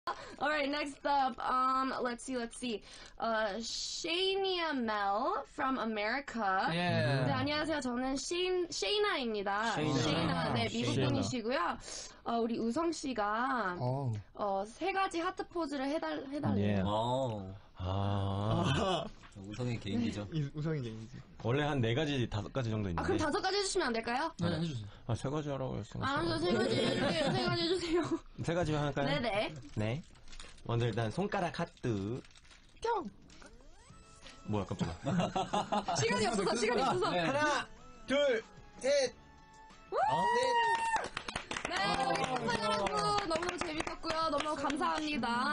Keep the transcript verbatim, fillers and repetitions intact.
All right, next up, um, let's see, let's see. Uh, Shania Mel from America. Yeah. 네, 안녕하세요. 저는 셰인, 셰이나입니다. 셰이나. 셰이나, 네, 미국 셰이나. 분이시고요. 어, 우리 우성 씨가 어. 어, 세 가지 하트 포즈를 해달, 해달래요. 예. 어. 아. 우성의 개인기죠. 이 우성이 개인이지. 원래 한 네 가지, 다섯 가지 정도 아, 있는데. 그럼 다섯 가지 해주시면 안 될까요? 네, 해주세요. 아, 세 가지 하라고 했어. 아, 저 세 가지 해주세요. 세 가지 해주세요. 세 가지만 할까요? 네네. 네. 먼저 일단 손가락 하트. 뿅. 뭐야, 깜짝이야. 시간이 없어서, 시간이 없어서. 네. 하나, 둘, 셋. 네, 우리 팬 여러분 너무 재밌었고요. 너무 감사합니다.